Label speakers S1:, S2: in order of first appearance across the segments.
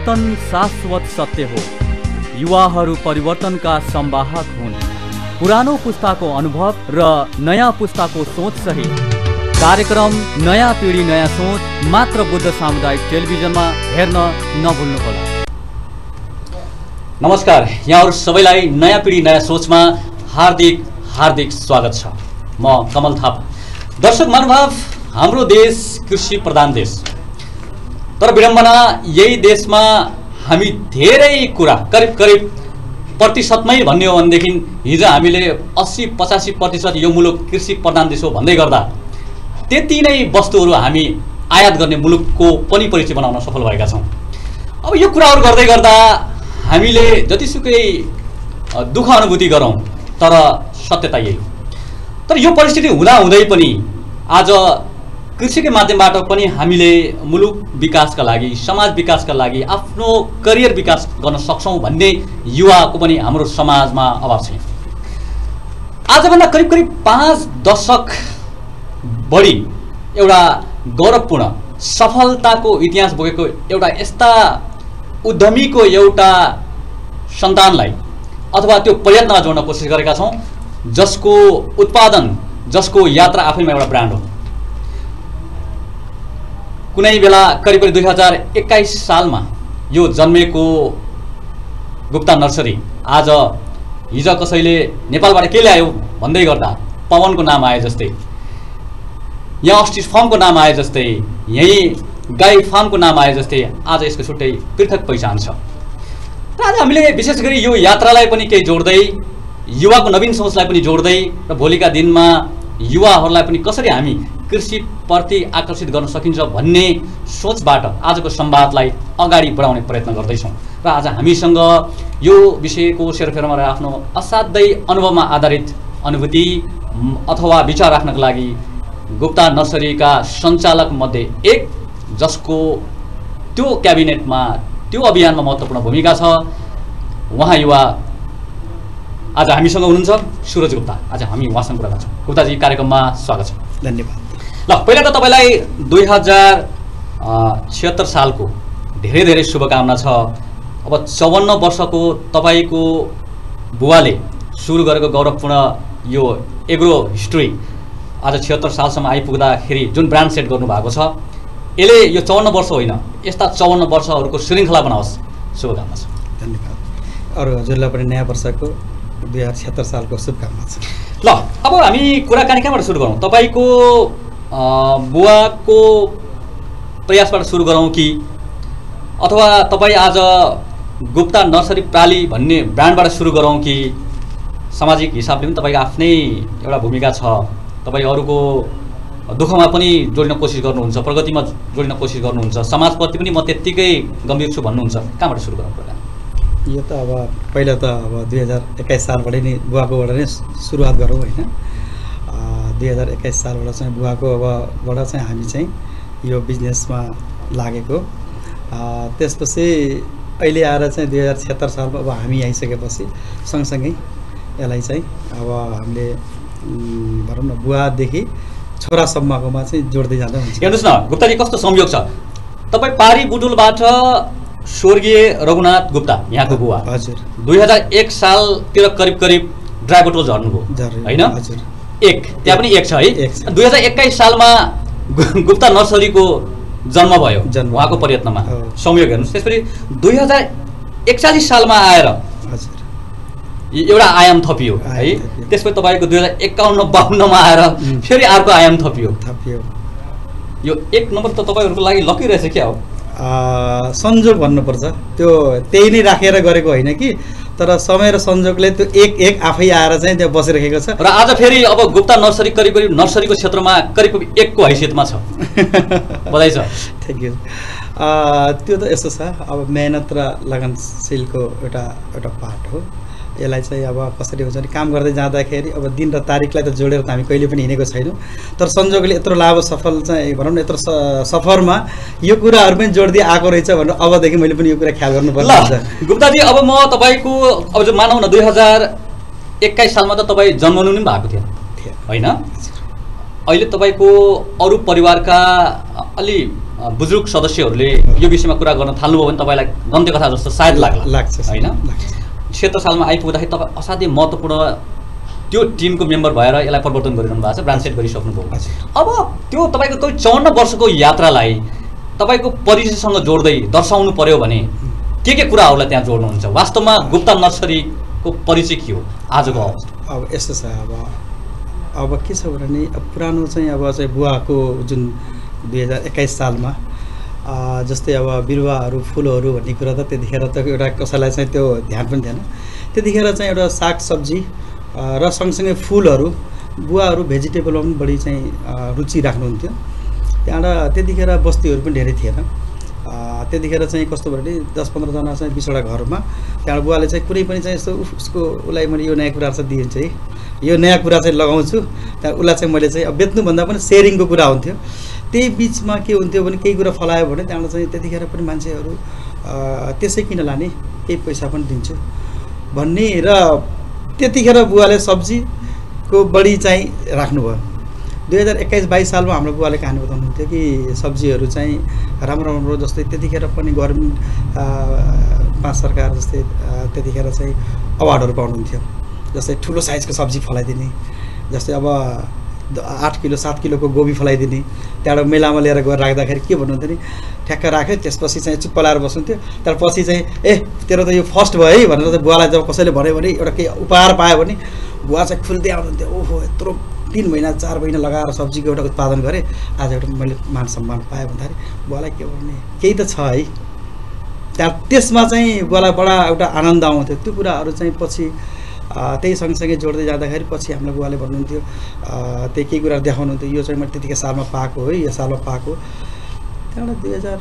S1: परिवर्तन शाश्वत सत्य हो। युवाहरू परिवर्तनका संवाहक हुन्। पुरानो पुस्ताको अनुभव र नयाँ पुस्ताको सोच सहित कार्यक्रम नयाँ पिढी नयाँ सोच मात्र बुद्ध सामुदायिक टेलिभिजनमा हेर्न नभुल्नुहोला।
S2: नमस्कार, यहाँहरू सबैलाई नयाँ पिढी नयाँ सोचमा हार्दिक हार्दिक स्वागत छ। म कमल थापा। दर्शक महानुभाव, हाम्रो देश कृषि प्रधान देश, तर विडम्बना यही देशमा हामी धेरै कुरा करिब प्रतिशतमै भन्ने हो भनेदेखि हिजो हामीले 80-85% यो मुलुक कृषि प्रधान देश हो भन्दै गर्दा त्यति नै वस्तुहरू हामी आयात गर्ने मुलुकको पनि परिचय बनाउन सफल भएका छौँ। अब यो कुराहरू गर्दै गर्दा हामीले जतिसुकै दुःख अनुभूति गरौँ, तर सत्यता यही हो। तर यो परिस्थिति हुँदाहुँदै पनि आज कृषिकै माध्यमबाट पनि हामीले मुलुक विकासका लागि, समाज विकासका लागि, आफ्नो करियर विकास गर्न सक्छौँ भन्ने युवाको पनि हाम्रो समाजमा अभाव छैन। आजभन्दा करिब 5 दशक बढी एउटा गौरवपूर्ण सफलताको इतिहास बोकेको एउटा यस्ता उद्यमीको एउटा सन्तानलाई अथवा त्यो प्रयत्नमा जोड्न कोसिस गरेका छौँ, जसको उत्पादन, जसको यात्रा आफैमा एउटा ब्रान्ड हो। कुनै बेला करिब 2021 सालमा यो जन्मेको गुप्ता नर्सरी आज हिजो कसैले नेपालबाट के ल्यायो भन्दै गर्दा पवनको नाम आए जस्तै, यहाँ अस्टिस फार्मको नाम आए जस्तै, यही गाई फार्मको नाम आए जस्तै आज यसको छुट्टै पृथक पहिचान छ। र आज हामीले विशेष गरी यो यात्रालाई पनि केही जोड्दै, युवाको नवीन सोचलाई पनि जोड्दै र भोलिका दिनमा युवाहरूलाई पनि कसरी हामी कृषिप्रति आकर्षित गर्न सकिन्छ भन्ने सोचबाट आजको संवादलाई अगाडि बढाउने प्रयत्न गर्दैछौँ। र आज हामीसँग यो विषयको सेरोफेरोमा रहेर आफ्नो असाध्यै अनुभवमा आधारित अनुभूति अथवा विचार राख्नको लागि गुप्ता नर्सरीका सञ्चालक मध्ये एक, जसको त्यो क्याबिनेटमा, त्यो अभियानमा महत्त्वपूर्ण भूमिका छ, उहाँ युवा आज हामीसँग हुनुहुन्छ, सुरज गुप्ता। आज हामी उहाँसँग कुरा गर्छौँ। गुप्ताजी, कार्यक्रममा स्वागत छ।
S3: धन्यवाद।
S2: ल, पहिला त तपाईँलाई 2076 सालको धेरै धेरै शुभकामना छ। अब 54 वर्षको तपाईँको बुवाले सुरु गरेको गौरवपूर्ण यो एग्रो हिस्ट्री आज 76 सालसम्म आइपुग्दाखेरि जुन ब्रान्ड सेट गर्नुभएको छ, यसले यो 54 वर्ष होइन, यस्ता 54 वर्षहरूको श्रृङ्खला बनाओस्, शुभकामना छ।
S3: धन्यवाद। अरू हजुरलाई पनि नयाँ वर्षको 2076 सालको शुभकामना छ।
S2: ल, अब हामी कुराकानी कहाँबाट सुरु गरौँ? तपाईँको बुवाको प्रयासबाट सुरु गरौँ कि अथवा तपाईँ आज गुप्ता नर्सरी प्राली भन्ने ब्रान्डबाट सुरु गरौँ कि? सामाजिक हिसाबले पनि तपाईँको आफ्नै एउटा भूमिका छ। तपाईँ अरूको दुःखमा पनि जोडिन कोसिस गर्नुहुन्छ, प्रगतिमा जोडिन कोसिस गर्नुहुन्छ, समाजप्रति पनि म त्यत्तिकै गम्भीर छु भन्नुहुन्छ। कहाँबाट सुरु गरौँ कुरा?
S3: यो त अब पहिला त अब 2021 सालबाट नै बुवाकोबाट नै सुरुवात गरौँ होइन। 2021 सालबाट चाहिँ बुवाकोबाट चाहिँ हामी चाहिँ यो बिजनेसमा लागेको। त्यसपछि अहिले आएर चाहिँ 2076 सालमा अब हामी आइसकेपछि सँगसँगै यसलाई चाहिँ अब हामीले भनौँ न बुवादेखि छोरासम्मकोमा चाहिँ जोड्दै जाँदा हुन्छ।
S2: हेर्नुहोस् न गुप्ताजी, कस्तो संयोग छ, तपाईँ पारी बुटुलबाट स्वर्गीय रघुनाथ गुप्ता यहाँको बुवा
S3: हजुर
S2: 2001 सालतिर करिब ड्राई बोटल झर्नुभयो होइन?
S3: हजुर,
S2: एक त्यहाँ पनि एक छ है। 2021 सालमा गुप्ता नर्सरीको जन्म भयो उहाँको प्रयत्नमा, संयोग हेर्नुहोस्। त्यसपछि 2041 सालमा आएर एउटा आयाम थपियो है। त्यसपछि तपाईँको 2051-52मा आएर फेरि अर्को आयाम थपियो। यो एक नम्बर त तपाईँहरूको लागि लकी रहेछ क्या हो?
S3: संयोग भन्नुपर्छ, त्यो त्यही नै राखेर गरेको होइन कि, तर समय र संयोगले त्यो एक आफै आएर चाहिँ त्यहाँ बसिरहेको छ।
S2: र आज फेरि अब गुप्ता नर्सरी करिब नर्सरीको क्षेत्रमा करिब 1को हैसियतमा छ। बधाई छ।
S3: Thank you. त्यो त यस्तो छ, अब मेहनत र लगनशीलको एउटा पार्ट हो। यसलाई चाहिँ अब कसरी हुन्छ भने काम गर्दै जाँदाखेरि अब दिन र तारिकलाई त जोडेर त हामी कहिले पनि हिँडेको छैनौँ, तर संयोगले यत्रो लाभ सफल चाहिँ भनौँ न यत्रो सफरमा यो कुराहरू पनि जोड्दै आएको रहेछ भनेर अबदेखि मैले पनि यो कुरा ख्याल गर्नुपर्छ।
S2: गुप्ताजी, अब म तपाईँको अब जो मानौँ न 2021 सालमा त तपाईँ जन्मनु पनि भएको थियो होइन? अहिले तपाईको अरु परिवारका अलि बुजुर्ग सदस्यहरूले यो विषयमा कुरा गर्न थाल्नुभयो भने तपाईँलाई गन्त्य कथा जस्तो सायद
S3: लाग्छ
S2: होइन 76 सालमा आइपुग्दाखेरि तपाईँ असाध्यै महत्त्वपूर्ण त्यो टिमको मेम्बर भएर यसलाई परिवर्तन गरिरहनु भएको छ ब्रान्ड सेट गरिसक्नुभयो अब त्यो तपाईँको 54 वर्षको यात्रालाई तपाईँको परिचयसँग जोड्दै दर्शाउनु पर्यो भने के कुराहरूलाई त्यहाँ जोड्नुहुन्छ वास्तवमा गुप्ता नर्सरीको परिचय के हो आजको अवस्था
S3: अब यस्तो छ अब के छ भने पुरानो चाहिँ अब चाहिँ बुवाको जुन 2021 सालमा जस्तै अब बिरुवाहरू फुलहरू भन्ने कुरा त त्यतिखेर त एउटा कसैलाई चाहिँ त्यो ध्यान पनि थिएन त्यतिखेर चाहिँ एउटा सागसब्जी र सँगसँगै फुलहरू बुवाहरू भेजिटेबलमा पनि बढी चाहिँ रुचि राख्नुहुन्थ्यो त्यहाँबाट त्यतिखेर बस्तीहरू पनि धेरै थिएन त्यतिखेर चाहिँ कस्तो भने 10-15 जना चाहिँ 20वटा घरमा त्यहाँबाट बुवाले चाहिँ कुनै पनि चाहिँ यस्तो उसको उसलाई मैले यो नयाँ कुरा चाहिँ दिन्छु है यो नयाँ कुरा चाहिँ लगाउँछु त्यहाँ उसलाई चाहिँ मैले चाहिँ अब बेच्नुभन्दा पनि सेयरिङको कुरा हुन्थ्यो त्यही बिचमा के हुन्थ्यो भने केही कुरा फलायो भने त्यहाँबाट चाहिँ त्यतिखेर पनि मान्छेहरू त्यसै किन लाने केही पैसा पनि दिन्छु भन्ने र त्यतिखेर बुवाले सब्जीको बढी चाहिँ राख्नुभयो 2021-22 सालमा हाम्रो बुवाले कहानी बताउनुहुन्थ्यो कि सब्जीहरू चाहिँ राम्रो जस्तै त्यतिखेर पनि गभर्मेन्ट 5 सरकार जस्तै त्यतिखेर चाहिँ अवार्डहरू पाउनुहुन्थ्यो जस्तै ठुलो साइजको सब्जी फलाइदिने जस्तै अब 8 किलो 7 किलोको गोबी फलाइदिने त्यहाँबाट मेलामा लिएर गएर राख्दाखेरि के भन्नुहुन्थ्यो नि ठ्याक्क राख्यो त्यसपछि चाहिँ चुप्प लाएर बस्नुहुन्थ्यो तर पछि चाहिँ तेरो त यो फर्स्ट भयो है भनेर चाहिँ बुवालाई जब कसैले भन्यो भने एउटा केही उपहार पायो भने बुवा चाहिँ खुल्दै आउनुहुन्थ्यो ओहो यत्रो 3 महिना 4 महिना लगाएर सब्जीको एउटा उत्पादन गरेँ आज एउटा मैले मान सम्मान पाएँ भन्दाखेरि बुवालाई के भन्ने केही त छ है त्यहाँ त्यसमा चाहिँ बुवालाई बडा एउटा आनन्द आउँथ्यो त्यो कुराहरू चाहिँ पछि त्यही सँगसँगै जोड्दै जाँदाखेरि पछि हाम्रो बुवाले भन्नुहुन्थ्यो त्यही केही कुरा देखाउनुहुन्थ्यो यो चाहिँ मैले त्यतिकै सालमा पाएको है यो सालमा पाएको त्यहाँबाट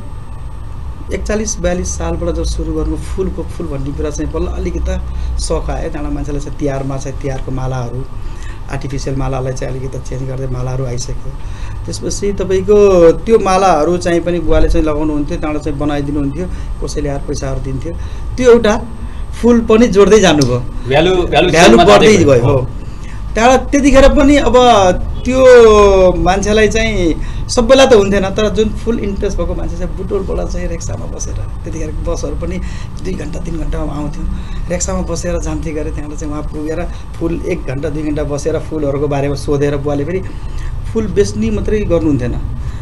S3: 2041-42 सालबाट जब सुरु गर्नु फुल भन्ने कुरा चाहिँ बल्ल अलिकति सोख आयो त्यहाँबाट मान्छेलाई चाहिँ तिहारमा चाहिँ तिहारको मालाहरू आर्टिफिसियल मालालाई चाहिँ अलिकति चेन्ज गर्दै मालाहरू आइसक्यो त्यसपछि तपाईँको त्यो मालाहरू चाहिँ पनि बुवाले चाहिँ लगाउनुहुन्थ्यो त्यहाँबाट चाहिँ बनाइदिनुहुन्थ्यो कसैले आएर पैसाहरू दिन्थ्यो त्यो एउटा फुल पनि जोड्दै जानुभयो भ्यालु बढ्दै गयो हो त्यहाँबाट त्यतिखेर पनि अब त्यो मान्छेलाई चाहिँ सबैलाई त हुन्थेन तर जुन फुल इन्ट्रेस्ट भएको मान्छे चाहिँ बुटोलबाट चाहिँ रिक्सामा बसेर त्यतिखेर बसहरू पनि 2 घन्टा 3 घन्टामा आउँथ्यो रिक्सामा बसेर जान्थे गरे त्यहाँबाट चाहिँ उहाँ पुगेर फुल 1 घन्टा 2 घन्टा बसेर फुलहरूको बारेमा सोधेर बुवाले फेरि फुल बेच्ने मात्रै गर्नुहुन्थेन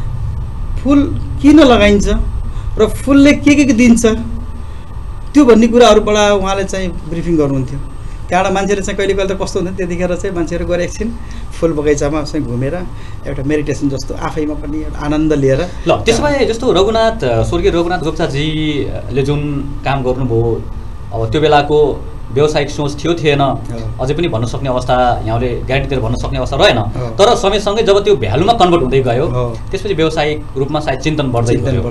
S3: फुल किन लगाइन्छ र फुलले के दिन्छ त्यो भन्ने कुराहरूबाट उहाँले चाहिँ ब्रिफिङ गर्नुहुन्थ्यो त्यहाँबाट मान्छेले चाहिँ कहिले त कस्तो हुन्थ्यो त्यतिखेर चाहिँ मान्छेहरू गएर एकछिन फुल बगैँचामा चाहिँ घुमेर एउटा मेडिटेसन जस्तो आफैमा पनि एउटा आनन्द लिएर
S2: ल त्यसो भए जस्तो स्वर्गीय रघुनाथ गुप्ताजीले जुन काम गर्नुभयो अब त्यो बेलाको व्यावसायिक सोच थिएन अझै पनि भन्न सक्ने अवस्था यहाँले ग्यारेन्टी दिएर भन्न सक्ने अवस्था रहेन तर समयसँगै जब त्यो भ्यालुमा कन्भर्ट हुँदै गयो त्यसपछि व्यावसायिक रूपमा सायद चिन्तन बढ्दै गयो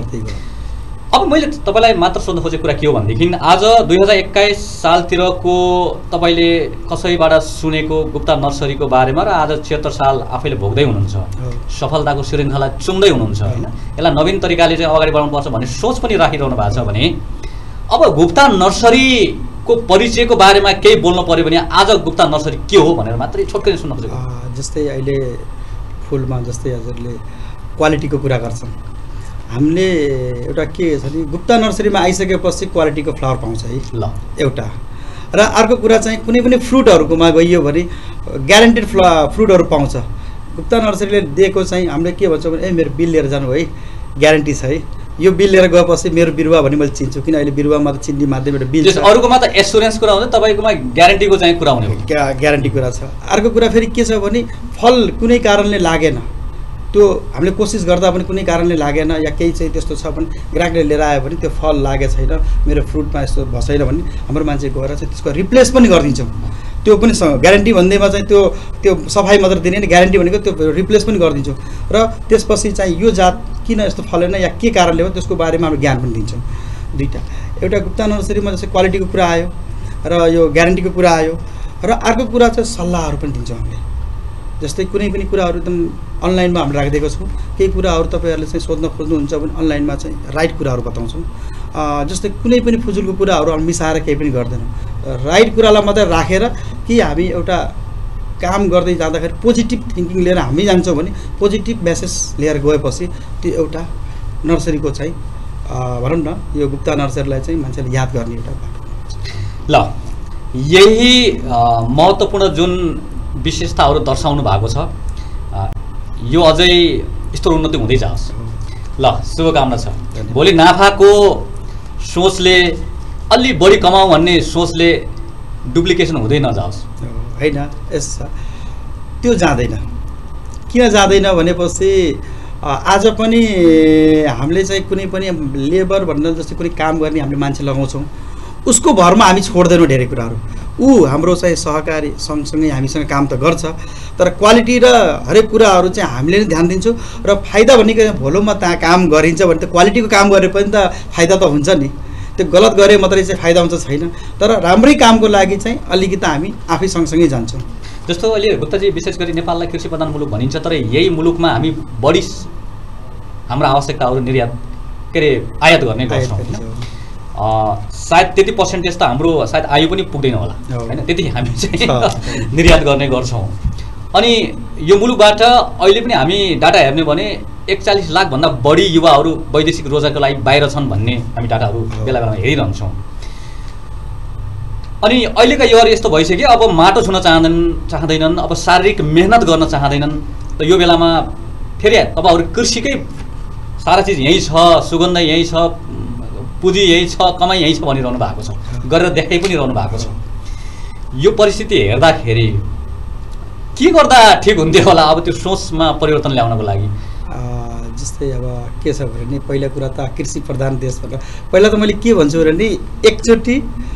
S2: अब मैले तपाईँलाई मात्र सोध्न खोजेको कुरा के हो भनेदेखि आज 2021 सालतिरको तपाईँले कसैबाट सुनेको गुप्ता नर्सरीको बारेमा र आज 76 साल आफैले भोग्दै हुनुहुन्छ सफलताको श्रृङ्खला चुम्दै हुनुहुन्छ होइन यसलाई नवीन तरिकाले चाहिँ अगाडि बढाउनुपर्छ भन्ने सोच पनि राखिरहनु भएको छ भने अब गुप्ता नर्सरीको परिचयको बारेमा केही बोल्नु पर्यो भने आज गुप्ता नर्सरी के हो भनेर मात्रै छोटकरी सुन्न खोजेको
S3: जस्तै अहिले फुलमा जस्तै हजुरले क्वालिटीको कुरा गर्छन् हामीले एउटा के छ नि गुप्ता नर्सरीमा आइसकेपछि क्वालिटीको फ्लावर पाउँछ है ल एउटा र अर्को कुरा चाहिँ कुनै पनि फ्रुटहरुकोमा गइयो भने ग्यारेन्टेड फ्रुटहरु पाउँछ गुप्ता नर्सरीले दिएको चाहिँ हामीले के भन्छौँ भने मेरो बिल लिएर जानु है ग्यारेन्टी छ है यो बिल लिएर गएपछि मेरो बिरुवा भने मैले चिन्छु किन अहिले बिरुवामा त चिन्ने माध्यमबाट बिल छ
S2: अरूकोमा त एस्युरेन्स कुरा हुन्छ तपाईकोमा ग्यारेन्टीको चाहिँ कुरा हुने हो
S3: ग्यारेन्टी कुरा छ अर्को कुरा फेरि के छ भने फल कुनै कारणले लागेन त्यो हामीले कोसिस गर्दा पनि कुनै कारणले लागेन या केही चाहिँ त्यस्तो छ भने ग्राहकले लिएर आयो भने त्यो फल लागे छैन मेरो फ्रुटमा यस्तो भएन भने हाम्रो मान्छे गएर चाहिँ त्यसको रिप्लेस पनि गरिदिन्छौँ त्यो पनि ग्यारेन्टी भन्दैमा चाहिँ त्यो सफाई मात्र दिने नि ग्यारेन्टी भनेको त्यो रिप्लेस पनि गरिदिन्छौँ र त्यसपछि चाहिँ यो जात किन यस्तो फलेन या के कारणले हो त्यसको बारेमा हामी ज्ञान पनि दिन्छौँ दुईटा एउटा गुप्ता नर्सरीमा जस्तै क्वालिटीको कुरा आयो र यो ग्यारेन्टीको कुरा आयो र अर्को कुरा चाहिँ सल्लाहहरू पनि दिन्छौँ हामीले जस्तै कुनै पनि कुराहरू एकदम अनलाइनमा हामीले राखिदिएको छौँ केही कुराहरू तपाईँहरूले चाहिँ सोध्न खोज्नुहुन्छ भने अनलाइनमा चाहिँ राइट कुराहरू बताउँछौँ जस्तै कुनै पनि फुजुलको कुराहरू मिसाएर केही पनि गर्दैनौँ राइट कुरालाई मात्रै राखेर कि हामी एउटा काम गर्दै जाँदाखेरि पोजिटिभ थिङ्किङ लिएर हामी जान्छौँ भने पोजिटिभ मेसेज लिएर गएपछि त्यो एउटा नर्सरीको चाहिँ भनौँ न यो गुप्ता नर्सरीलाई चाहिँ मान्छेले याद गर्ने एउटा बाटो।
S2: ल यही महत्त्वपूर्ण जुन विशेषताहरू दर्शाउनु भएको छ यो अझै स्तरोन्नति उन्नति हुँदै जाओस्। ल शुभकामना छ। भोलि नाफाको सोचले अलि बढी कमाऊ भन्ने सोचले डुप्लिकेसन हुँदै नजाओस्
S3: होइन। यस त्यो जाँदैन। किन जाँदैन भनेपछि आज पनि हामीले चाहिँ कुनै पनि लेबर भनेर जस्तै कुनै काम गर्ने हामीले मान्छे लगाउँछौँ, उसको भरमा हामी छोड्दैनौँ धेरै कुराहरू। ऊ हाम्रो चाहिँ सहकारी सँगसँगै हामीसँग काम त गर्छ, तर क्वालिटी र हरेक कुराहरू चाहिँ हामीले नै ध्यान दिन्छौँ। र फाइदा भनेको भोलुमा त्यहाँ काम गरिन्छ भने त क्वालिटीको काम गरे पनि त फाइदा त हुन्छ नि। त्यो गलत गरे मात्रै चाहिँ फाइदा हुन्छ छैन, तर राम्रै कामको लागि चाहिँ अलिकति हामी आफै सँगसँगै जान्छौँ।
S2: जस्तो अहिले गुप्ताजी विशेष गरी नेपाललाई कृषि प्रधान मुलुक भनिन्छ, तर यही मुलुकमा हामी बढी हाम्रो आवश्यकताहरू निर्यात के अरे आयात गर्ने गर्छौँ होइन। सायद त्यति पर्सेन्टेज त हाम्रो सायद आयु पनि पुग्दैन होला होइन, त्यति हामी चाहिँ निर्यात गर्ने गर्छौँ। अनि यो मुलुकबाट अहिले पनि हामी डाटा हेर्ने भने 41 लाखभन्दा बढी युवाहरू वैदेशिक रोजगारको लागि बाहिर छन् भन्ने हामी डाटाहरू बेला बेलामा हेरिरहन्छौँ। अनि अहिलेका युवाहरू यस्तो भइसक्यो, अब माटो छुन चाहँदैनन्, अब शारीरिक मेहनत गर्न चाहँदैनन्। त यो बेलामा फेरि तपाईँहरू कृषिकै सारा चिज यहीँ छ, सुगन्ध यहीँ छ, पुँजी यहीँ छ, कमाइ यहीँ छ भनिरहनु भएको छ, गरेर देखाइ पनि रहनु भएको छ। यो परिस्थिति हेर्दाखेरि के गर्दा ठिक हुन्थ्यो होला अब त्यो सोचमा परिवर्तन ल्याउनको लागि?
S3: जस्तै अब के छ भने पहिला कुरा त कृषि प्रधान देश भनेर पहिला त मैले के भन्छु भने एकचोटि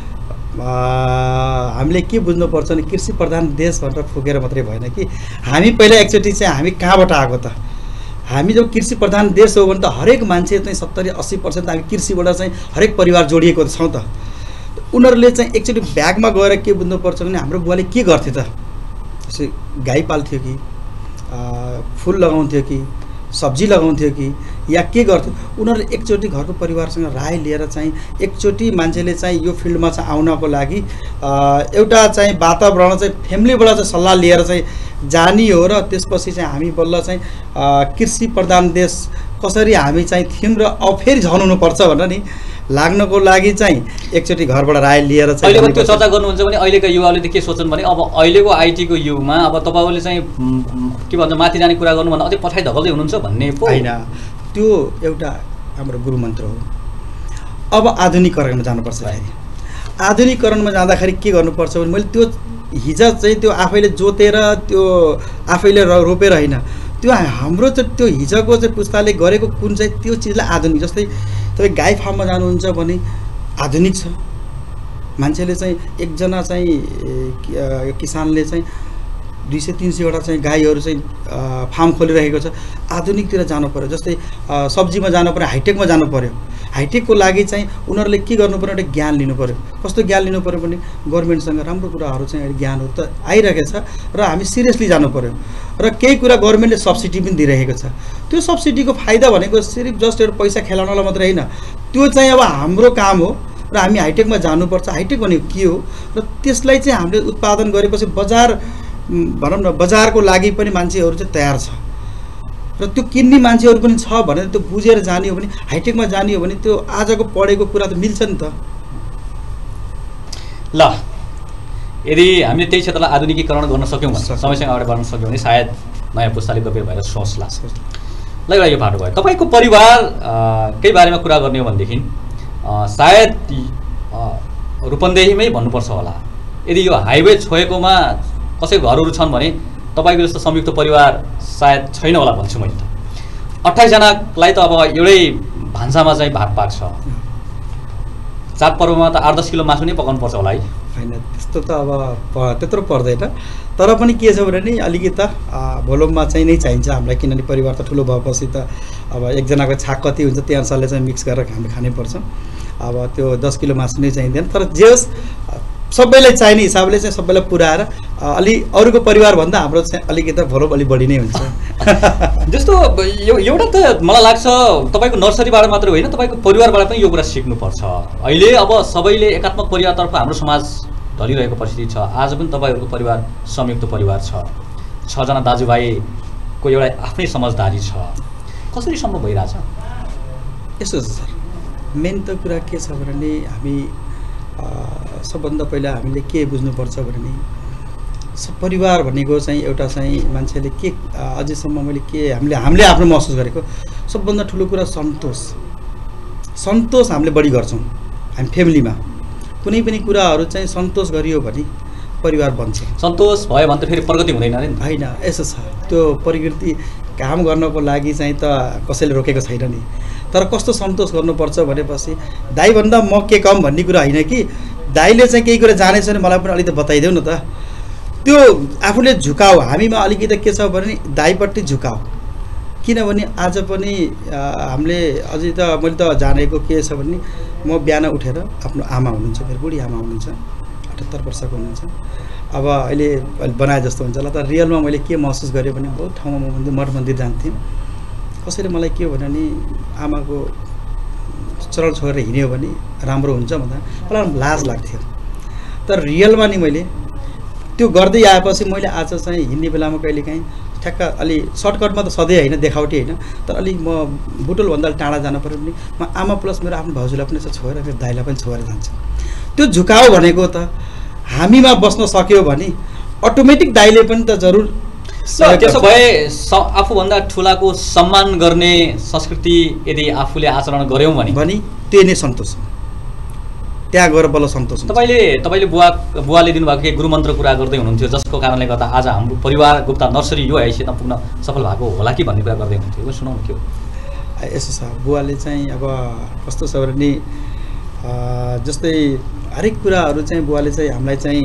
S3: हामीले के बुझ्नुपर्छ भने कृषि प्रधान देश भनेर फुकेर मात्रै भएन कि हामी पहिला एकचोटि चाहिँ हामी कहाँबाट आएको त? हामी जब कृषि प्रधान देश हो भने त हरेक मान्छे चाहिँ 70-80% हामी कृषिबाट चाहिँ हरेक परिवार जोडिएको छौँ त। उनीहरूले चाहिँ एकचोटि ब्यागमा गएर के बुझ्नुपर्छ भने हाम्रो बुवाले के गर्थे त? जस्तै गाई पाल्थ्यो कि फुल लगाउँथ्यो कि सब्जी लगाउँथ्यो कि या के गर्थ्यो? उनीहरूले एकचोटि घरको परिवारसँग राय लिएर चाहिँ एकचोटि मान्छेले चाहिँ यो फिल्डमा चाहिँ आउनको लागि एउटा चाहिँ वातावरण चाहिँ फ्यामिलीबाट चाहिँ सल्लाह लिएर चाहिँ जानी हो। र त्यसपछि चाहिँ हामी बल्ल चाहिँ कृषि प्रधान देश कसरी हामी चाहिँ थियौँ र अब फेरि झन्नुपर्छ भनेर नि लाग्नको लागि चाहिँ एकचोटि घरबाट राय लिएर चाहिँ
S2: अहिले त्यो चर्चा गर्नुहुन्छ भने अहिलेका युवाहरूले त के सोच्छन् भने अब अहिलेको आइटीको युगमा अब तपाईँहरूले चाहिँ के भन्छ माथि जाने कुरा गर्नुभन्दा अझै पछाडि धकल्दै हुनुहुन्छ भन्ने पो
S3: होइन। त्यो एउटा हाम्रो गुरु मन्त्र हो। अब आधुनिकीकरणमा जानुपर्छ। आधुनिकीकरणमा जाँदाखेरि के गर्नुपर्छ भने मैले त्यो हिजो चाहिँ त्यो आफैले जोतेर त्यो आफैले रोपेर होइन, त्यो हाम्रो चाहिँ त्यो हिजोको चाहिँ पुस्ताले गरेको कुन चाहिँ त्यो चिजलाई आधुनिक। जस्तै तपाईँ गाई फार्ममा जानुहुन्छ भने आधुनिक छ। मान्छेले चाहिँ एकजना चाहिँ किसानले चाहिँ 200-300वटा चाहिँ गाईहरू चाहिँ फार्म खोलिरहेको छ। आधुनिकतिर जानु पऱ्यो। जस्तै सब्जीमा जानु पऱ्यो, हाइटेकमा जानु पऱ्यो। हाइटेकको लागि चाहिँ उनीहरूले के गर्नु पऱ्यो? एउटा ज्ञान लिनु पऱ्यो। कस्तो ज्ञान लिनु पऱ्यो भने गभर्मेन्टसँग राम्रो कुराहरू चाहिँ ज्ञानहरू त आइरहेको छ र हामी सिरियसली जानु पऱ्यो। र केही कुरा गभर्मेन्टले सब्सिडी पनि दिइरहेको छ। त्यो सब्सिडीको फाइदा भनेको सिर्फ जस्ट एउटा पैसा खेलाउनलाई मात्रै होइन, त्यो चाहिँ अब हाम्रो काम हो र हामी हाइटेकमा जानुपर्छ। हाइटेक भनेको के हो र त्यसलाई चाहिँ हामीले उत्पादन गरेपछि बजार भनौँ न बजारको लागि पनि मान्छेहरू चाहिँ तयार छ र त्यो किन्ने मान्छेहरू पनि छ भनेर त्यो बुझेर जाने हो भने हाइटेकमा जाने हो भने त्यो आजको पढेको कुरा त मिल्छ नि त।
S2: ल यदि हामीले त्यही क्षेत्रलाई आधुनिकीकरण गर्न सक्यौँ भने समयसँग अगाडि बढ्न सक्यौँ भने सायद नयाँ पुस्ताले गम्भीर भएर सोच्ला। ल एउटा यो बाटो भयो। तपाईँको परिवारकै बारेमा कुरा गर्ने हो भनेदेखि सायद रूपन्देहीमै भन्नुपर्छ होला। यदि यो हाइवे छोएकोमा कसै घरहरू छन् भने तपाईँको जस्तो संयुक्त परिवार सायद छैन होला भन्छु मैले त। 28 जनालाई त अब एउटै भान्सामा चाहिँ भाग पाक्छ। चाडपर्वमा त 8-10 किलो मासु नै पकाउनु पर्छ होला है?
S3: होइन त्यस्तो त अब त्यत्रो पर्दैन, तर पनि के छ भने नि अलिकति त भोल्युममा चाहिँ नै चाहिन्छ हामीलाई, किनभने परिवार त ठुलो भएपछि त अब एकजनाको छाक कति हुन्छ त्यो अनुसारले चाहिँ मिक्स गरेर हामी खानैपर्छ। अब त्यो 10 किलो मासु नै चाहिँदैन, तर जे होस् सबैलाई चाहिने हिसाबले चाहिँ सबैलाई पुऱ्याएर अलि अरूको परिवारभन्दा हाम्रो चाहिँ अलिकति भोल्युम अलि बढी नै हुन्छ।
S2: जस्तो एउटा त मलाई लाग्छ तपाईँको नर्सरीबाट मात्रै होइन तपाईँको परिवारबाट पनि यो कुरा सिक्नुपर्छ। अहिले अब सबैले एकात्मक परिवारतर्फ हाम्रो समाज ढलिरहेको परिस्थिति छ। आज पनि तपाईँहरूको परिवार संयुक्त परिवार छ, 6 जना दाजुभाइको एउटा आफ्नै समझदारी छ। कसरी सम्भव भइरहेछ?
S3: यसो छ सर, मेन त कुरा के छ भने हामी सबभन्दा पहिला हामीले के बुझ्नुपर्छ भने परिवार भनेको चाहिँ एउटा चाहिँ मान्छेले के अझैसम्म मैले के हामीले आफ्नो महसुस गरेको सबभन्दा ठुलो कुरा सन्तोष हामीले बढी गर्छौँ हामी फ्यामिलीमा। कुनै पनि कुराहरू चाहिँ सन्तोष गरियो भने परिवार बन्छ।
S2: सन्तोष भयो भने त फेरि प्रगति हुँदैन नि
S3: होइन, यसो छ त्यो प्रकृति काम गर्नको लागि चाहिँ त कसैले रोकेको छैन नि। तर कस्तो सन्तोष गर्नुपर्छ भनेपछि दाइभन्दा म के कम भन्ने कुरा होइन कि दाइले चाहिँ केही कुरा जानेछ भने मलाई पनि अलिकति बताइदेऊ न त। त्यो आफूले झुकाउ हामीमा अलिकति के छ भने दाइपट्टि झुकाउ। किनभने आज पनि हामीले अझै त मैले त जानेको के छ भने म बिहान उठेर आफ्नो आमा हुनुहुन्छ, मेरो बुढी आमा हुनुहुन्छ, 78 वर्षको हुनुहुन्छ। अब अहिले बनाए जस्तो हुन्छ होला, तर रियलमा मैले के महसुस गरेँ भने बहुत ठाउँमा म मठ मन्दिर जान्थेँ। कसैले मलाई के भन्यो भने आमाको चरण छोडेर हिँड्यो भने राम्रो हुन्छ भन्दा मलाई लाज लाग्थ्यो। तर रियलमा नि मैले त्यो गर्दै आएपछि मैले आज चाहिँ हिँड्ने बेलामा कहिलेकाहीँ ठ्याक्क अलि सर्टकटमा त सधैँ होइन, देखावटी होइन, तर अलिक म बुटोलभन्दा टाढा जानु पऱ्यो भने म आमा प्लस मेरो आफ्नो भाउजूलाई पनि यसो छोएर मेरो दाइलाई पनि छोएर जान्छु। त्यो झुकाउ भनेको त हामीमा बस्न सक्यो भने अटोमेटिक दाइले पनि त जरुर
S2: त्यसो भए आफूभन्दा ठुलाको सम्मान गर्ने संस्कृति यदि आफूले आचरण गऱ्यौँ भने
S3: त्यो नै सन्तोष हो। त्यहाँ गएर बल्ल सन्तोष हुन्छ।
S2: तपाईँले बुवाले दिनुभएको केही गुरुमन्त्र कुरा गर्दै हुनुहुन्थ्यो, जसको कारणले गर्दा आज हाम्रो परिवार गुप्ता नर्सरी यो हैसियतमा पुग्न सफल भएको होला कि भन्ने कुरा गर्दै हुनुहुन्थ्यो, सुनाउनु के हो?
S3: यसो छ, बुवाले चाहिँ अब कस्तो छ भने जस्तै हरेक कुराहरू चाहिँ बुवाले चाहिँ हामीलाई चाहिँ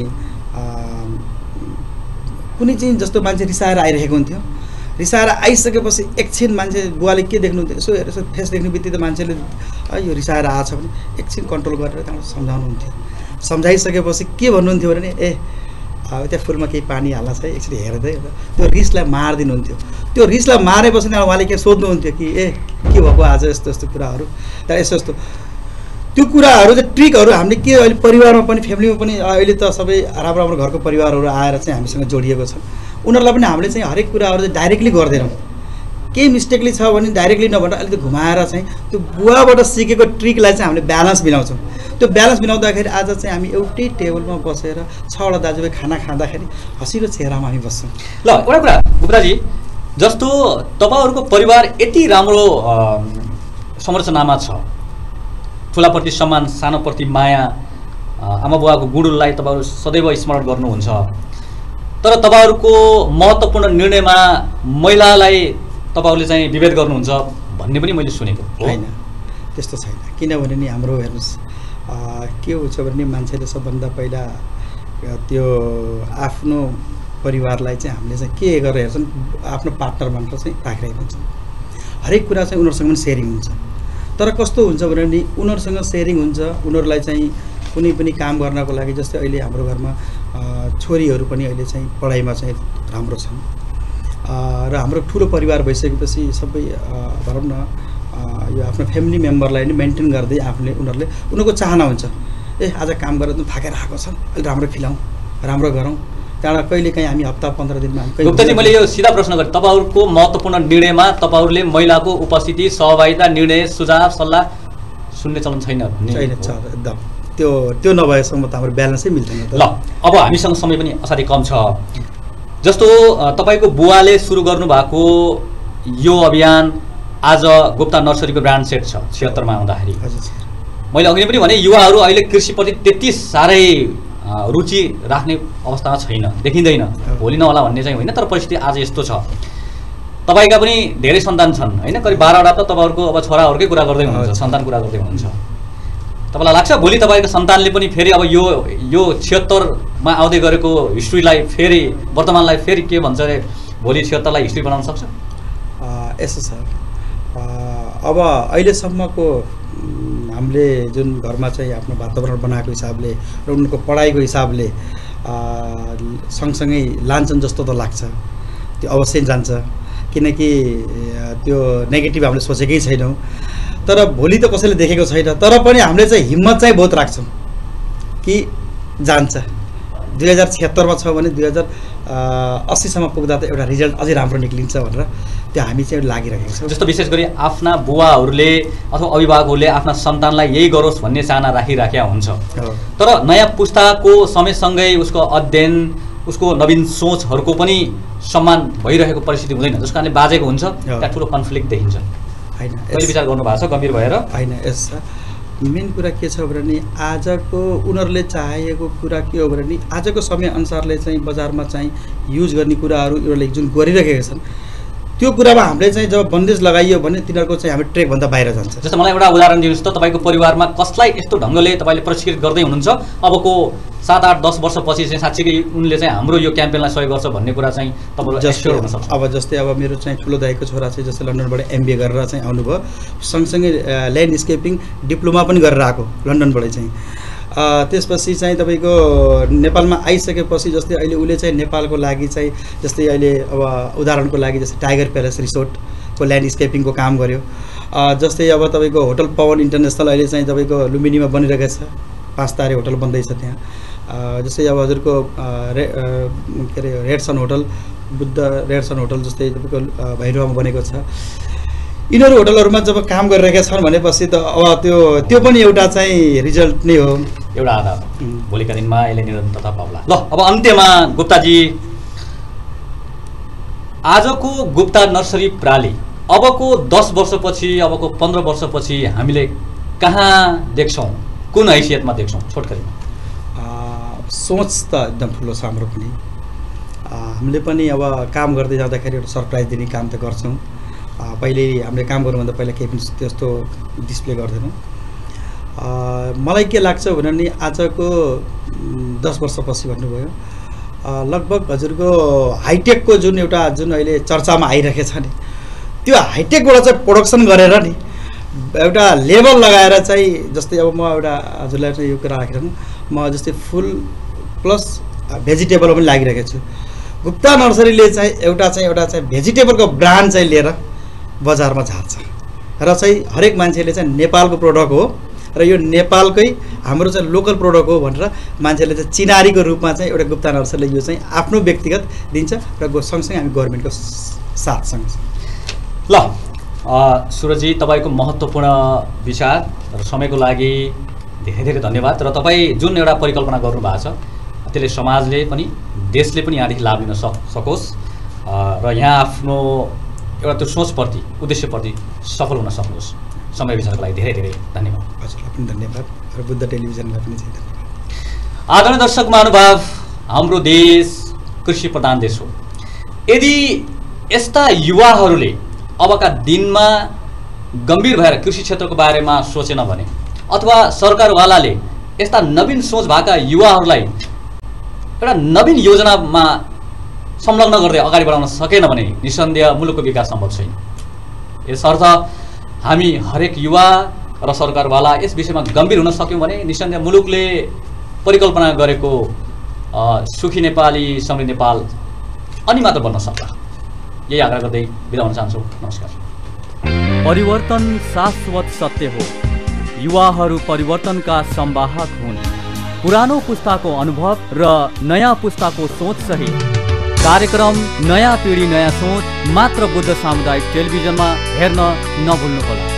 S3: कुनै चाहिँ जस्तो मान्छे रिसाएर आइरहेको हुन्थ्यो, रिसाएर आइसकेपछि एकछिन मान्छे बुवाले के देख्नुहुन्थ्यो, यसो यसो फेस देख्ने बित्तिकै मान्छेले यो रिसाएर आएछ भने एकछिन कन्ट्रोल गरेर त्यहाँबाट सम्झाउनुहुन्थ्यो। सम्झाइसकेपछि के भन्नुहुन्थ्यो भने त्यहाँ फुलमा केही पानी हाल्ला छ है, एकचोटि हेर्दै त्यो रिसलाई मारिदिनुहुन्थ्यो। त्यो रिसलाई मारेपछि त्यहाँ उहाँले के सोध्नुहुन्थ्यो कि के भएको आज यस्तो यस्तो कुराहरू, तर यस्तो यस्तो त्यो कुराहरू चाहिँ ट्रिकहरू हामीले के अहिले परिवारमा पनि फ्यामिलीमा पनि अहिले त सबै राम्रो राम्रो घरको परिवारहरू आएर चाहिँ हामीसँग जोडिएको छ। उनीहरूलाई पनि हामीले चाहिँ हरेक कुराहरू चाहिँ डाइरेक्टली गर्दैनौँ, केही मिस्टेकली छ भने डाइरेक्टली नभएर अलिकति घुमाएर चाहिँ त्यो बुवाबाट सिकेको ट्रिकलाई चाहिँ हामीले ब्यालेन्स मिलाउँछौँ। त्यो ब्यालेन्स मिलाउँदाखेरि आज चाहिँ हामी एउटै टेबलमा बसेर 6वटा दाजुभाइ खाना खाँदाखेरि हँसिलो चेहरामा हामी बस्छौँ।
S2: ल एउटा कुरा गुप्ताजी, जस्तो तपाईँहरूको परिवार यति राम्रो संरचनामा छ, ठुलाप्रति सम्मान, सानोप्रति माया, आमा बुवाको गुणलाई तपाईँहरू सदैव स्मरण गर्नुहुन्छ, तर तपाईँहरूको महत्त्वपूर्ण निर्णयमा महिलालाई तपाईँहरूले चाहिँ विभेद गर्नुहुन्छ भन्ने पनि मैले सुनेको
S3: होइन। त्यस्तो छैन, किनभने नि हाम्रो हेर्नुहोस् के हुन्छ भने मान्छेले सबभन्दा पहिला त्यो आफ्नो परिवारलाई चाहिँ हामीले चाहिँ के गरेर हेर्छौँ, आफ्नो पार्टनर भनेर चाहिँ राखिरहेको हुन्छौँ। हरेक कुरा चाहिँ उनीहरूसँग पनि सेयरिङ हुन्छ। तर कस्तो हुन्छ भने नि उनीहरूसँग सेयरिङ हुन्छ, उनीहरूलाई चाहिँ कुनै पनि काम गर्नको लागि, जस्तै अहिले हाम्रो घरमा छोरीहरू पनि अहिले चाहिँ पढाइमा चाहिँ राम्रो छन् र हाम्रो ठुलो परिवार भइसकेपछि सबै भनौँ न यो आफ्नो फ्यामिली मेम्बरलाई नै मेन्टेन गर्दै आफूले उनीहरूको चाहना हुन्छ आज काम गरेर थाकेर आएको छ, अलिक राम्रो खिलाउँ, राम्रो गरौँ। त्यहाँबाट कहिलेकाहीँ हामी हप्ता 15 दिनमा
S2: गुप्ताजी, मैले यो सिधा प्रश्न गरेँ, तपाईँहरूको महत्त्वपूर्ण निर्णयमा तपाईँहरूले महिलाको उपस्थिति, सहभागिता, निर्णय, सुझाव, सल्लाह सुन्ने चलन छैन?
S3: छ एकदम। त्यो नभएसम्म त हाम्रो ब्यालेन्सै मिल्दैन।
S2: ल अब हामीसँग समय पनि असाध्यै कम छ। जस्तो तपाईँको बुवाले सुरु गर्नुभएको यो अभियान आज गुप्ता नर्सरीको ब्रान्ड सेट छ 76 मा आउँदाखेरि। मैले अघि पनि भने युवाहरू अहिले कृषिप्रति त्यति साह्रै रुचि राख्ने अवस्थामा छैन, देखिँदैन, भोलि नहोला भन्ने चाहिँ होइन, तर परिस्थिति आज यस्तो छ। तपाईँका पनि धेरै सन्तान छन् होइन, करिब 12वटा त तपाईँहरूको अब छोराहरूकै कुरा गर्दै हुनुहुन्छ, सन्तान कुरा गर्दै हुनुहुन्छ। तपाईँलाई लाग्छ भोलि तपाईँको सन्तानले पनि फेरि अब यो 76 मा आउँदै गरेको हिस्ट्रीलाई फेरि वर्तमानलाई फेरि के भन्छ अरे भोलि 76 लाई हिस्ट्री बनाउन सक्छ?
S3: यसो छ, अब अहिलेसम्मको हामीले जुन घरमा चाहिँ आफ्नो वातावरण बनाएको हिसाबले र उनको पढाइको हिसाबले सँगसँगै लान्छन् जस्तो त लाग्छ। त्यो अवश्य जान्छ, किनकि त्यो नेगेटिभ हामीले सोचेकै छैनौँ। तर भोलि त कसैले देखेको छैन, तर पनि हामीले चाहिँ हिम्मत चाहिँ बहुत राख्छौँ कि जान्छ 2076 मा छ भने 2080 सम्म पुग्दा त एउटा रिजल्ट अझै राम्रो निक्लिन्छ भनेर त्यो हामी चाहिँ लागिरहेको छौँ।
S2: जस्तो विशेष गरी आफ्ना बुवाहरूले अथवा अभिभावकहरूले आफ्ना सन्तानलाई यही गरोस् भन्ने चाहना राखिराखेका हुन्छ। तर नयाँ पुस्ताको समयसँगै उसको अध्ययन उसको नवीन सोचहरूको पनि सम्मान भइरहेको परिस्थिति हुँदैन, जस कारणले बाजेको हुन्छ त्यहाँ ठुलो कन्फ्लिक्ट देखिन्छ।
S3: होइन
S2: कहिले विचार गर्नुभएको छ गम्भीर भएर?
S3: होइन, यस मेन कुरा के छ भने नि आजको उनीहरूले चाहेको कुरा के हो भने नि आजको समयअनुसारले चाहिँ बजारमा चाहिँ युज गर्ने कुराहरू उनीहरूले जुन गरिरहेका छन् त्यो कुरामा हामीले चाहिँ जब बन्देज लगाइयो भने तिनीहरूको चाहिँ हामी ट्रेकभन्दा बाहिर जान्छ।
S2: जस्तो मलाई एउटा उदाहरण दिनुहोस् त, तपाईँको परिवारमा कसलाई यस्तो ढङ्गले तपाईँले प्रशिक्षित गर्दै हुनुहुन्छ अबको 7, 8, 10 वर्षपछि चाहिँ साँच्चीकै उनले चाहिँ हाम्रो यो क्याम्पेनलाई सहयोग गर्छ भन्ने कुरा चाहिँ तपाईँलाई एस्योर हुन सक्छ?
S3: अब जस्तै अब मेरो चाहिँ ठुलो दाइको छोरा चाहिँ जस्तै लन्डनबाट MBA गरेर चाहिँ आउनुभयो, सँगसँगै ल्यान्डस्केपिङ डिप्लोमा पनि गरेर आएको लन्डनबाटै चाहिँ। त्यसपछि चाहिँ तपाईँको नेपालमा आइसकेपछि जस्तै अहिले उसले चाहिँ नेपालको लागि चाहिँ जस्तै अहिले अब उदाहरणको लागि जस्तै टाइगर प्यालेस रिसोर्टको ल्यान्डस्केपिङको काम गर्यो। जस्तै अब तपाईँको होटल पवन इन्टरनेसनल अहिले चाहिँ तपाईँको लुम्बिनीमा बनिरहेको छ, 5 तारे होटल बन्दैछ त्यहाँ। जस्तै अब हजुरको के अरे Radisson hotel, Buddha Radisson hotel जस्तै तपाईँको भैरवमा बनेको छ। यिनीहरू होटलहरूमा जब काम गरिरहेका छन् भनेपछि त अब त्यो पनि एउटा चाहिँ रिजल्ट नै हो,
S2: एउटा आधार। भोलिका दिनमा यसले निरन्तरता पाउला। ल अब अन्त्यमा गुप्ताजी, आजको गुप्ता नर्सरी प्राली अबको 10 वर्षपछि अबको 15 वर्षपछि हामीले कहाँ देख्छौँ, कुन हैसियतमा देख्छौँ? छोटकरीमा
S3: सोच त एकदम ठुलो छ हाम्रो पनि। हामीले पनि अब काम गर्दै जाँदाखेरि एउटा सरप्राइज दिने काम त गर्छौँ। पहिले हामीले काम गर्नुभन्दा पहिला केही पनि त्यस्तो डिस्प्ले गर्दैनौँ। मलाई के लाग्छ भने नि आजको 10 वर्षपछि भन्नुभयो लगभग हजुरको हाइटेकको जुन अहिले चर्चामा आइरहेको छ नि त्यो हाइटेकबाट चाहिँ प्रोडक्सन गरेर नि एउटा लेभल लगाएर चाहिँ जस्तै अब म एउटा हजुरलाई चाहिँ यो कुरा राखिरहनु, म जस्तै फुल प्लस भेजिटेबल पनि लागिरहेको छु। गुप्ता नर्सरीले चाहिँ एउटा चाहिँ भेजिटेबलको ब्रान्ड चाहिँ लिएर बजारमा झार्छ र चाहिँ हरेक मान्छेले चाहिँ नेपालको प्रोडक्ट हो र यो नेपालकै हाम्रो चाहिँ लोकल प्रोडक्ट हो भनेर मान्छेले चाहिँ चिनारीको रूपमा चाहिँ एउटा गुप्ता नर्सरीले यो चाहिँ आफ्नो व्यक्तिगत दिन्छ र सँगसँगै हामी गभर्मेन्टको साथसँग।
S2: ल सुरजी, तपाईँको महत्त्वपूर्ण विचार र समयको लागि धेरै धेरै धन्यवाद। र तपाईँ जुन एउटा परिकल्पना गर्नुभएको छ त्यसले समाजले पनि देशले पनि यहाँदेखि लाभ लिन सकोस् र यहाँ आफ्नो एउटा त्यो सोचप्रति उद्देश्यप्रति सफल हुन सक्नुहोस्। समय विचारको लागि धेरै धेरै धन्यवाद।
S3: हजुरलाई पनि धन्यवाद र बुद्ध टेलिभिजनलाई पनि चाहिँ धन्यवाद।
S2: आदरणीय दर्शक महानुभाव, हाम्रो देश कृषि प्रधान देश हो। यदि यस्ता युवाहरूले अबका दिनमा गम्भीर भएर कृषि क्षेत्रको बारेमा सोचेन भने अथवा सरकारवालाले यस्ता नवीन सोच भएका युवाहरूलाई एउटा नवीन योजनामा संलग्न गर्दै अगाडि बढाउन सकेन भने निसन्देह मुलुकको विकास सम्भव छैन। यसर्थ हामी हरेक युवा र सरकारवाला यस विषयमा गम्भीर हुन सक्यौँ भने निसन्देह मुलुकले परिकल्पना गरेको सुखी नेपाली समृद्ध नेपाल अनि मात्र बन्न सक्ला। यही आग्रह गर्दै बिदा हुन चाहन्छु। नमस्कार।
S1: परिवर्तन शाश्वत सत्य हो। युवाहरू परिवर्तनका संवाहक हुन्। पुरानो पुस्ताको अनुभव र नयाँ पुस्ताको सोच सहित कार्यक्रम नयाँ पिढी नयाँ सोच मात्र बुद्ध सामुदायिक टेलिभिजनमा हेर्न नभुल्नुहोला।